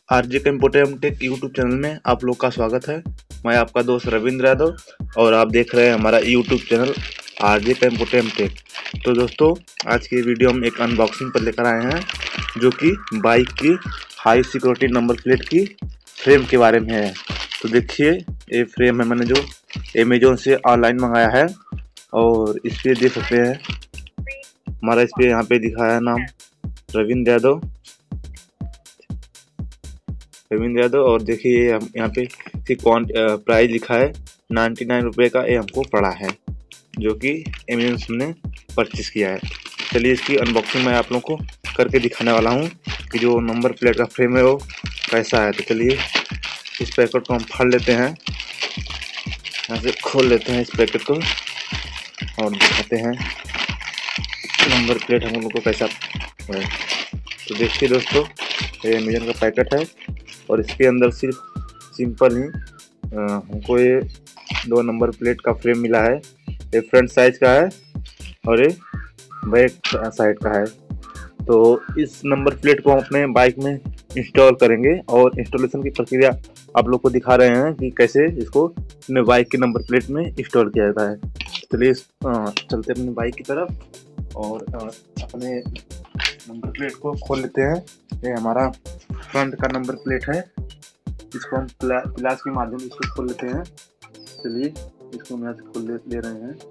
RJ computer tech YouTube channel में आप लोग का स्वागत है। मैं आपका दोस्त रविंद्र यादव और आप देख रहे हैं हमारा YouTube channel RJ computer tech. तो दोस्तों, आज की वीडियो हम एक अनबॉक्सिंग पर लेकर आए हैं जो कि बाइक की हाई सिक्योरिटी नंबर प्लेट की फ्रेम के बारे में है। तो देखिए, ये फ्रेम है मैंने जो अमेजोन से ऑनलाइन मंगाया है और इस पर देख सकते हैं हमारा इस पर यहाँ पे दिखाया है नाम रविंद्र यादव और देखिए हम यहाँ पे प्राइस लिखा है 99 रुपये का। ये हमको पड़ा है जो कि अमेजोन से हमने परचेस किया है। चलिए इसकी अनबॉक्सिंग मैं आप लोगों को करके दिखाने वाला हूँ कि जो नंबर प्लेट का फ्रेम है वो कैसा है। तो चलिए इस पैकेट को हम फाड़ लेते हैं, यहाँ से खोल लेते हैं इस पैकेट को और दिखाते हैं नंबर प्लेट हम लोग को कैसा है। तो देखिए दोस्तों, ये अमेजन का पैकेट है और इसके अंदर सिर्फ सिंपल ही हमको ये 2 नंबर प्लेट का फ्रेम मिला है। ये फ्रंट साइज का है और ये बैक साइड का है। तो इस नंबर प्लेट को हम अपने बाइक में इंस्टॉल करेंगे और इंस्टॉलेशन की प्रक्रिया आप लोग को दिखा रहे हैं कि कैसे इसको अपने बाइक के नंबर प्लेट में इंस्टॉल किया जाता है। चलिए चलते अपनी बाइक की तरफ और अपने नंबर प्लेट को खोल लेते हैं। ये हमारा फ्रंट का नंबर प्लेट है, इसको हम प्लास के माध्यम से इसको खोल लेते हैं। चलिए इसको हम यहाँ से खोल ले रहे हैं।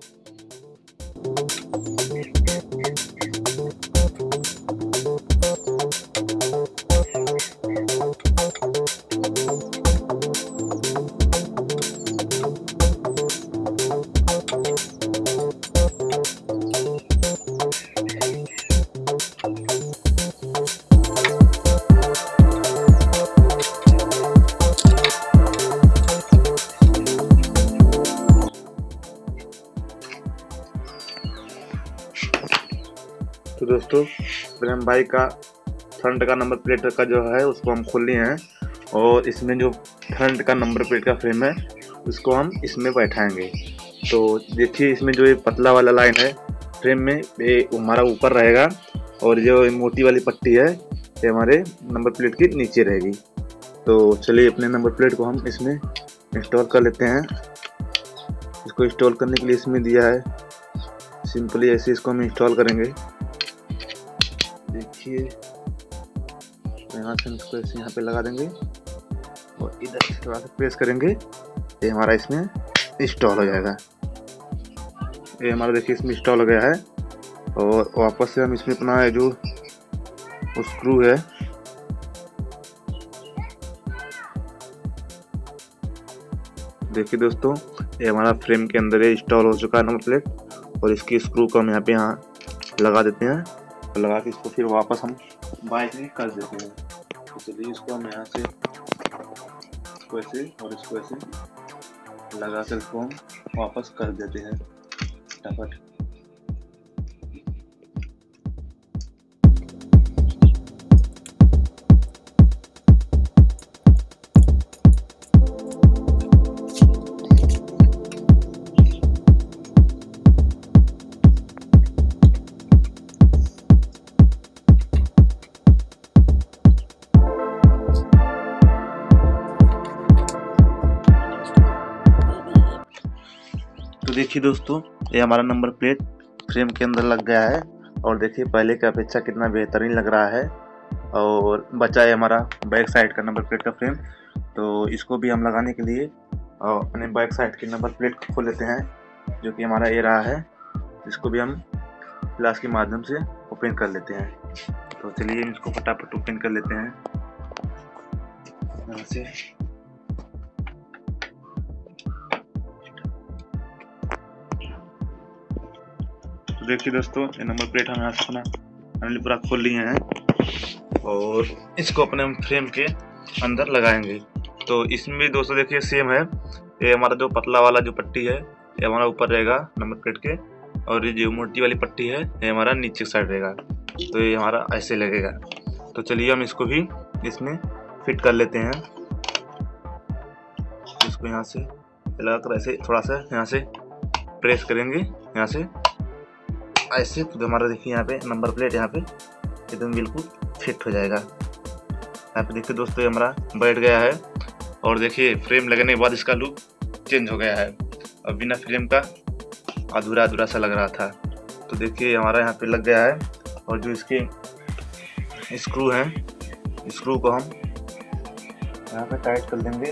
तो दोस्तों, पहले हम बाइक का फ्रंट का नंबर प्लेट का जो है उसको हम खोल लिए हैं और इसमें जो फ्रंट का नंबर प्लेट का फ्रेम है उसको हम इसमें बैठाएंगे। तो देखिए, इसमें जो ये पतला वाला लाइन है फ्रेम में ये हमारा ऊपर रहेगा और जो मोटी वाली पट्टी है ये हमारे नंबर प्लेट के नीचे रहेगी। तो चलिए अपने नंबर प्लेट को हम इसमें इंस्टॉल कर लेते हैं। इसको इंस्टॉल करने के लिए इसमें दिया है, सिंपली ऐसे इसको हम इंस्टॉल करेंगे। देखिए यहाँ से इसको ऐसे यहाँ पे लगा देंगे और इधर से थोड़ा सा प्रेस करेंगे, ये हमारा इसमें इंस्टॉल हो जाएगा। ये हमारा देखिए इसमें इंस्टॉल हो गया है और वापस से हम इसमें अपना जो स्क्रू है देखिए दोस्तों, ये हमारा फ्रेम के अंदर ये इंस्टॉल हो चुका है नंबर प्लेट और इसकी स्क्रू को हम यहाँ पे लगा देते हैं और लगा के इसको फिर वापस हम बाइक में कर देते हैं। तो चलिए इसको हम यहाँ से इसको ऐसे और इसको ऐसे लगा कर इसको हम वापस कर देते हैं फटाफट। तो देखिए दोस्तों, ये हमारा नंबर प्लेट फ्रेम के अंदर लग गया है और देखिए पहले की अपेक्षा कितना बेहतरीन लग रहा है। और बचा है हमारा बैक साइड का नंबर प्लेट का फ्रेम। तो इसको भी हम लगाने के लिए अपने बैक साइड के नंबर प्लेट को खोल लेते हैं जो कि हमारा ये रहा है। इसको भी हम प्लास के माध्यम से ओपन कर लेते हैं। तो चलिए इसको फटाफट ओपन कर लेते हैं यहाँ से। देखिए दोस्तों, ये नंबर प्लेट हम यहाँ से अपना फाइनली पूरा खोल लिए हैं और इसको अपने हम फ्रेम के अंदर लगाएंगे। तो इसमें भी दोस्तों देखिए सेम है, ये हमारा जो पतला वाला जो पट्टी है ये हमारा ऊपर रहेगा नंबर प्लेट के और ये जो मोटी वाली पट्टी है ये हमारा नीचे साइड रहेगा। तो ये हमारा ऐसे लगेगा। तो चलिए हम इसको भी इसमें फिट कर लेते हैं। इसको यहाँ से लगाकर ऐसे थोड़ा सा यहाँ से प्रेस करेंगे, यहाँ से ऐसे तो हमारा देखिए यहाँ पे नंबर प्लेट यहाँ पे एकदम बिल्कुल फिट हो जाएगा। यहाँ पे देखिए दोस्तों ये हमारा बैठ गया है। और देखिए फ्रेम लगने के बाद इसका लुक चेंज हो गया है। अब बिना फ्रेम का अधूरा अधूरा सा लग रहा था। तो देखिए हमारा यहाँ पे लग गया है। और जो इसके स्क्रू हैं, स्क्रू को हम यहाँ पे टाइट कर देंगे।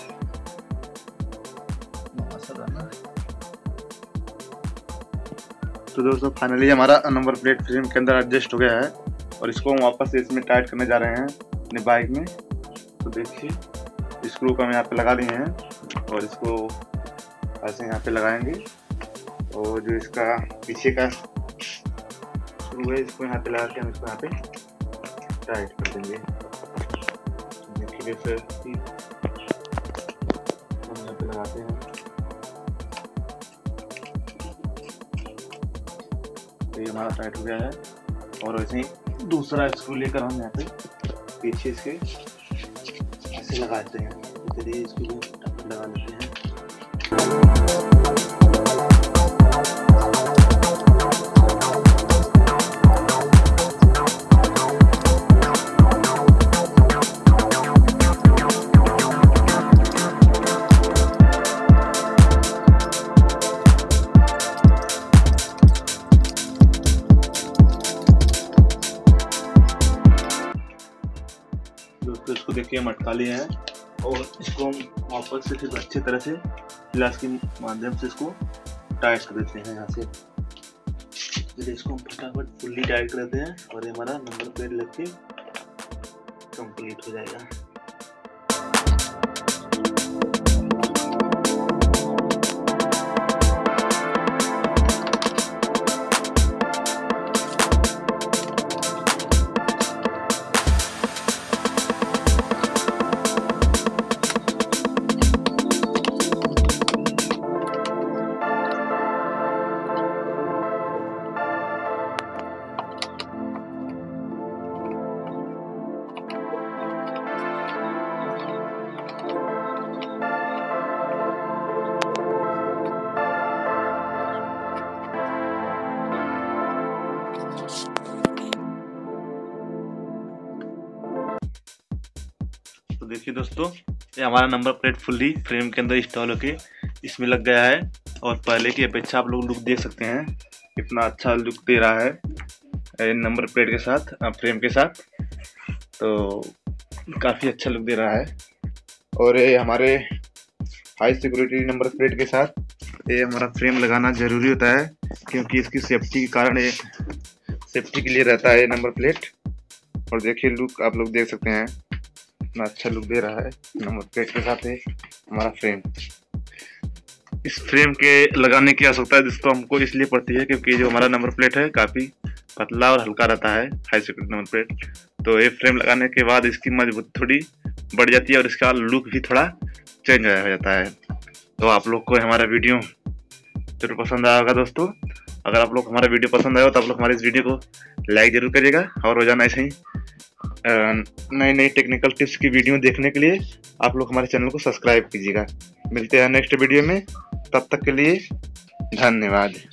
तो दोस्तों फाइनली हमारा नंबर प्लेट फ्रेम के अंदर एडजस्ट हो गया है। और इसको हम वापस से इसमें टाइट करने जा रहे हैं अपने बाइक में। तो देखिए स्क्रू को हम यहाँ पे लगा लिए हैं और इसको ऐसे यहाँ पे लगाएंगे। और जो इसका पीछे का स्क्रू है इसको यहाँ पे लगा के हम इसको यहाँ पे टाइट कर देंगे। देखिए जैसे हम यहाँ पे लगाते हैं तो ये हमारा टाइट हो गया है। और वैसे ही दूसरा स्क्रू लेकर हम यहाँ पे पीछे इसके ऐसे लगाते हैं। चलिए इसको लगा लेते हैं। दोस्तों इसको देखिए हम अटका लिए हैं और इसको हम वापस से फिर अच्छी तरह से ग्लास के माध्यम से इसको टाइट कर देते हैं यहाँ से। फिर इसको हम फटाफट फुल्ली टाइट कर देते हैं और ये हमारा नंबर प्लेट लग के कंप्लीट हो जाएगा। तो देखिए दोस्तों ये हमारा नंबर प्लेट फुल्ली फ्रेम के अंदर इंस्टॉल होके इसमें लग गया है। और पहले की अपेक्षा आप लोग लुक देख सकते हैं कितना अच्छा लुक दे रहा है नंबर प्लेट के साथ, फ्रेम के साथ। तो काफ़ी अच्छा लुक दे रहा है। और ये हमारे हाई सिक्योरिटी नंबर प्लेट के साथ ये हमारा फ्रेम लगाना ज़रूरी होता है, क्योंकि इसकी सेफ्टी के कारण ये सेफ्टी के लिए रहता है नंबर प्लेट। और देखिए लुक आप लोग देख सकते हैं इतना अच्छा लुक दे रहा है नंबर प्लेट के साथ है हमारा फ्रेम। इस फ्रेम के लगाने की आवश्यकता है जिसको हमको इसलिए पड़ती है क्योंकि जो हमारा नंबर प्लेट है काफ़ी पतला और हल्का रहता है, हाई सिक्योरिटी नंबर प्लेट। तो ये फ्रेम लगाने के बाद इसकी मजबूती थोड़ी बढ़ जाती है और इसका लुक भी थोड़ा चेंज हो जाता है। तो आप लोग को हमारा वीडियो जरूर पसंद आया होगा दोस्तों। अगर आप लोग हमारा वीडियो पसंद आया हो तो आप लोग हमारे इस वीडियो को लाइक जरूर करिएगा। और रोजाना ऐसे ही नई नई टेक्निकल टिप्स की वीडियो देखने के लिए आप लोग हमारे चैनल को सब्सक्राइब कीजिएगा। मिलते हैं नेक्स्ट वीडियो में, तब तक के लिए धन्यवाद।